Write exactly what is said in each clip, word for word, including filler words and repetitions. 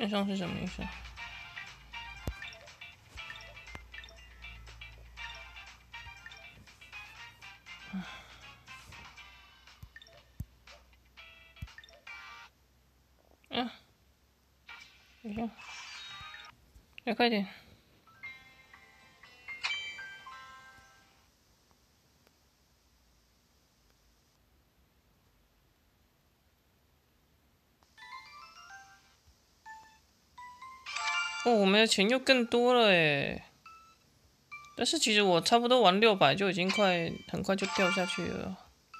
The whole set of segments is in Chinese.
线上是什么意思？嗯，等一下，来快点。哦，我们的钱又更多了诶。但是其实我差不多玩六百就已经快，很快就掉下去了。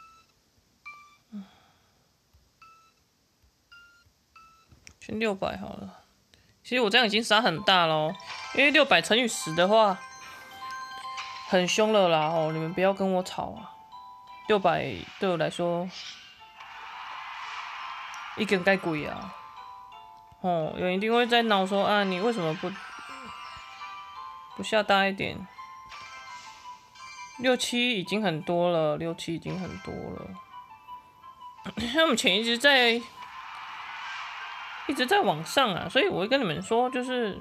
先六百好了。其实我这样已经杀很大咯，因为六百乘以十的话，很凶了啦哦！你们不要跟我吵啊。六百对我来说，一根该贵啊。哦，有人一定会在闹说啊，你为什么不不下大一点？六七已经很多了，六七已经很多了。他们钱一直在一直在往上啊，所以我会跟你们说，就是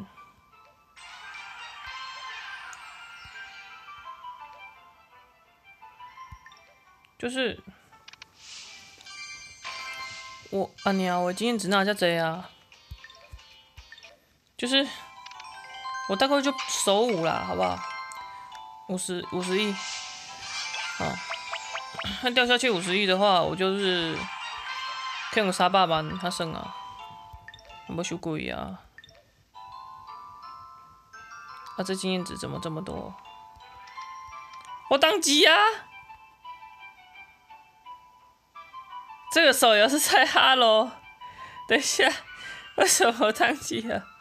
就是我啊娘，我今天只拿下这啊，就是我大概就手五啦，好不好？五十五十亿，好，他掉下去五十亿的话，我就是可以杀八万，他剩啊，没收贵啊。啊，这经验值怎么这么多？我当机啊！这个手游是在哈喽，等一下，为什么我当机啊？